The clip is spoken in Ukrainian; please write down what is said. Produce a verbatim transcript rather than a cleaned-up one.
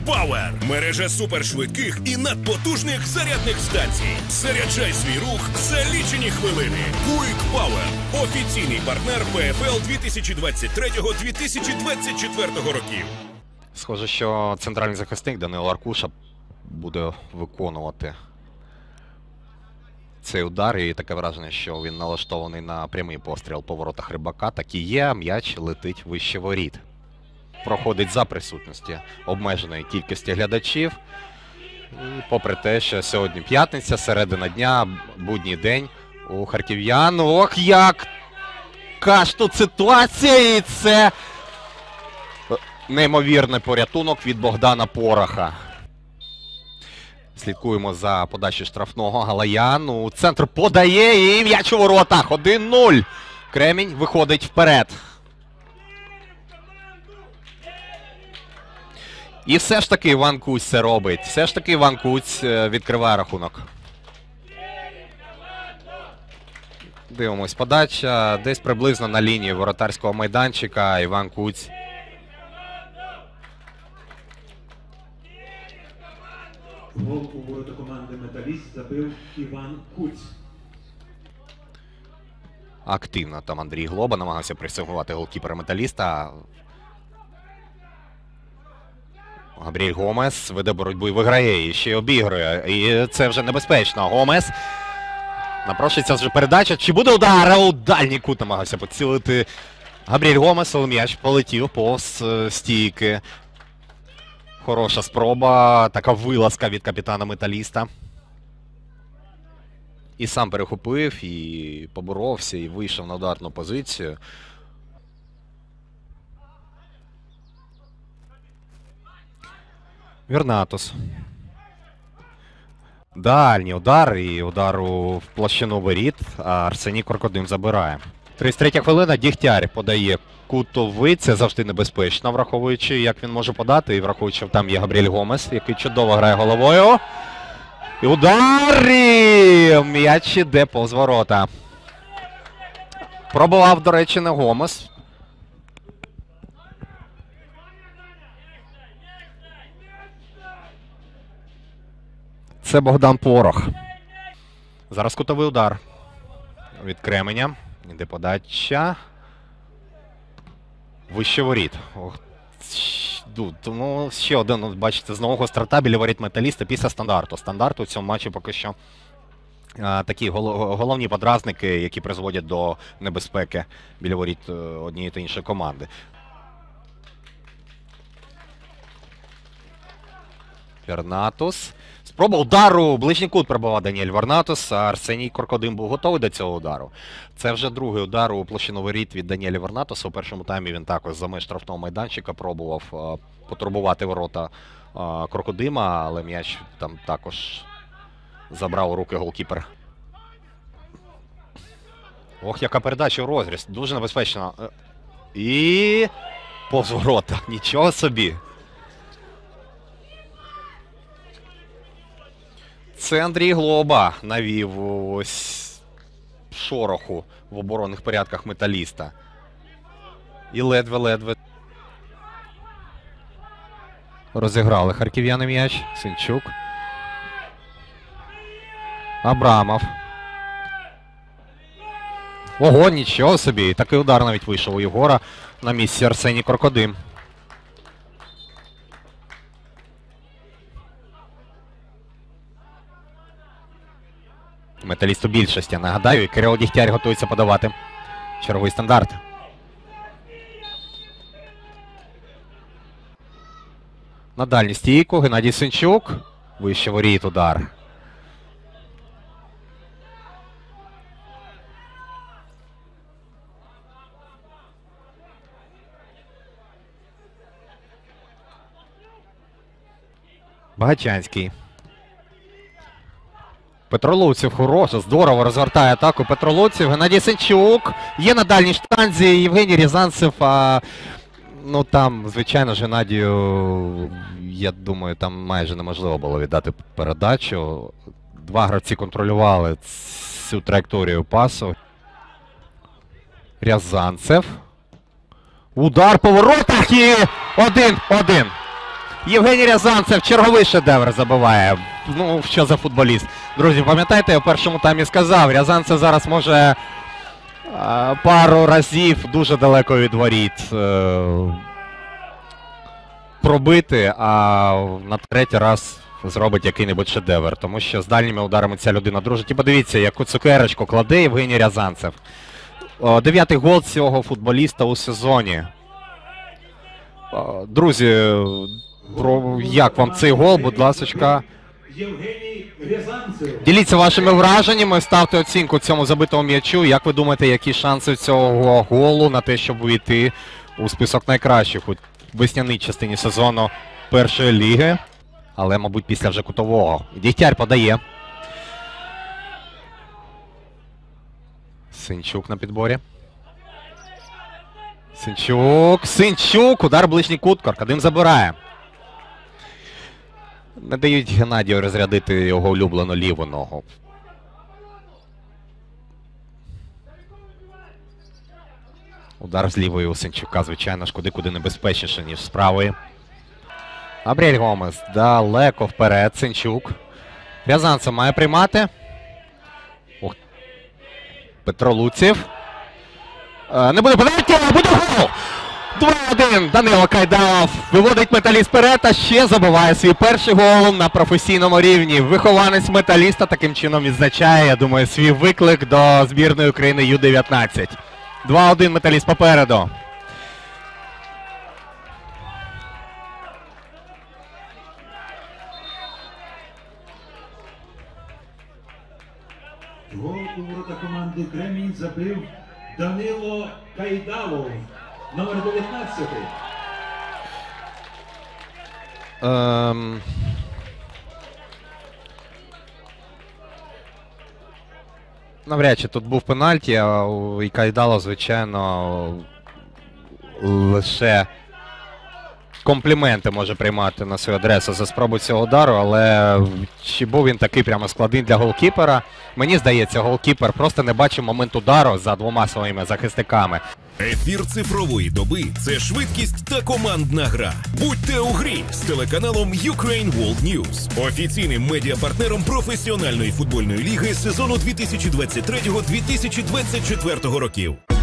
Power – мережа супершвидких і надпотужних зарядних станцій. Заряджай свій рух за лічені хвилини. Quick Power – офіційний партнер Пе Еф Ел дві тисячі двадцять третього - дві тисячі двадцять четвертого років. Схоже, що центральний захисник Данило Аркуша буде виконувати цей удар. І таке враження, що він налаштований на прямий постріл по воротах Рибака. Так і є, м'яч летить вище воріт. Проходить за присутності обмеженої кількості глядачів. І попри те, що сьогодні п'ятниця, середина дня, будній день у харків'ян. Ох, як каш тут ситуація! І це неймовірний порятунок від Богдана Пороха. Слідкуємо за подачею штрафного. Галаян у центр подає і м'яч у воротах. один нуль. Кремінь виходить вперед. І все ж таки Іван Куць це робить. Все ж таки Іван Куць відкриває рахунок. Дивимось, подача десь приблизно на лінії воротарського майданчика. Іван Куць. Гол у ворота команди «Металіст» забив Іван Куць. Активно там Андрій Глоба намагався пресингувати голкіпера «Металіста». Габріель Гомес веде боротьбу і виграє, і ще й обігрує. І це вже небезпечно. Гомес. Напрошується вже передача. Чи буде удар? У дальній кут намагався поцілити Габріель Гомес, але м'яч полетів повз стійки. Хороша спроба. Така вилазка від капітана «Металіста». І сам перехопив, і поборовся, і вийшов на ударну позицію. Вірнатус. Дальній удар і удар у площину воріт, а Арсеній Крокодим забирає. тридцять третя хвилина, Дігтяр подає кутовий, це завжди небезпечно, враховуючи, як він може подати, і враховуючи, що там є Габріель Гомес, який чудово грає головою. І удар! І м'яч іде повз ворота. Пробував, до речі, не Гомес. Це Богдан Порох. Зараз кутовий удар від Кременя. Іде подача. Вище воріт. Ох, ну, ще один, бачите, знову гострота біля воріт «Металіста» після стандарту. Стандарту в цьому матчі поки що а, такі головні подразники, які призводять до небезпеки біля воріт однієї та іншої команди. Вірнатус. Спроба удару. Ближній кут пробував Даніель Вірнатус, а Арсеній Крокодим був готовий до цього удару. Це вже другий удар у площину воріт від Даніеля Вірнатуса. У першому таймі він також за меж штрафного майданчика пробував а, потурбувати ворота а, Крокодима, але м'яч там також забрав у руки голкіпер. Ох, яка передача у розріз. Дуже небезпечно. І повз ворота. Нічого собі. Це Андрій Глоба навів ось шороху в оборонних порядках «Металіста». І ледве-ледве розіграли харків'яни м'яч. Синчук. Абрамов. Ого, нічого собі. Такий удар навіть вийшов у Єгора. На місці Арсеній Крокодим. «Металіст» у більшості, нагадаю, і Кирило Дігтяр готується подавати черговий стандарт. На дальню стійку Геннадій Синчук. Вище воріт удар. Багачанський. Петро Луців хороше, здорово розгортає атаку Петро Луців. Геннадій Синчук. Є на дальній штанзі Євгеній Рязанцев. А, ну там, звичайно ж, Геннадію, я думаю, там майже неможливо було віддати передачу. Два гравці контролювали цю траєкторію пасу. Рязанцев. Удар по воротах і один один. Євгеній Рязанцев черговий шедевр забиває. Ну, що за футболіст. Друзі, пам'ятаєте, я в першому таймі сказав, Рязанцев зараз може е, пару разів дуже далеко від воріт е, пробити, а на третій раз зробить який-небудь шедевр. Тому що з дальніми ударами ця людина дружить. І подивіться, яку цукерочку кладе Євгеній Рязанцев. О, дев'ятий гол цього футболіста у сезоні. О, друзі, про як вам цей гол, будь ласочка. Євгеній Рязанцев. Діліться вашими враженнями, ставте оцінку цьому забитому м'ячу. Як ви думаєте, які шанси цього голу на те, щоб увійти у список найкращих у весняній частині сезону першої ліги? Але, мабуть, після вже кутового. Дігтяр подає. Синчук на підборі. Синчук, Синчук, удар ближній кут, Каркадим забирає. Не дають Геннадію розрядити його улюблену ліву ногу. Удар з лівої у Синчука, звичайно ж, куди-куди небезпечніше, ніж з правої. Габріель Гомес далеко вперед, Синчук. Рязанцев має приймати. Ох. Петро Луців. Е, не буде подати, а буде гол! два один. Данило Кайдалов виводить Металіст вперед, а ще забиває свій перший гол на професійному рівні. Вихованець Металіста таким чином відзначає, я думаю, свій виклик до збірної України ю дев'ятнадцять. два один Металіст попереду. Гол у ворота команди Кремінь забив Данило Кайдалов, номер дев'ятнадцятий. Ем... Навряд чи тут був пенальті, а у і Кайдалов, звичайно, лише компліменти може приймати на свою адресу за спробу цього удару, але чи був він такий прямо складний для голкіпера? Мені здається, голкіпер просто не бачив момент удару за двома своїми захисниками. Ефір цифрової доби – це швидкість та командна гра. Будьте у грі з телеканалом Ukraine World News, офіційним медіапартнером професіональної футбольної ліги сезону дві тисячі двадцять третього - дві тисячі двадцять четвертого років.